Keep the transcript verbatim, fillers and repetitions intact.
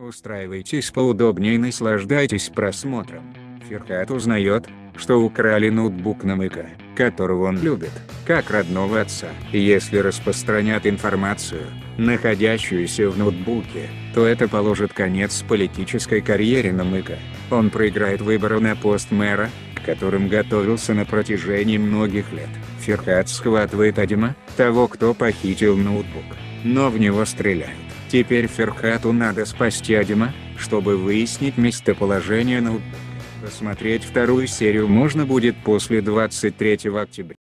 Устраивайтесь поудобнее и наслаждайтесь просмотром. Ферхат узнает, что украли ноутбук Намыка, которого он любит, как родного отца. И если распространят информацию, находящуюся в ноутбуке, то это положит конец политической карьере Намыка. Он проиграет выборы на пост мэра, к которым готовился на протяжении многих лет. Ферхат схватывает Адима, того, кто похитил ноутбук, но в него стреляют. Теперь Ферхату надо спасти Адима, чтобы выяснить местоположение ноутбука. Посмотреть вторую серию можно будет после двадцать третьего октября.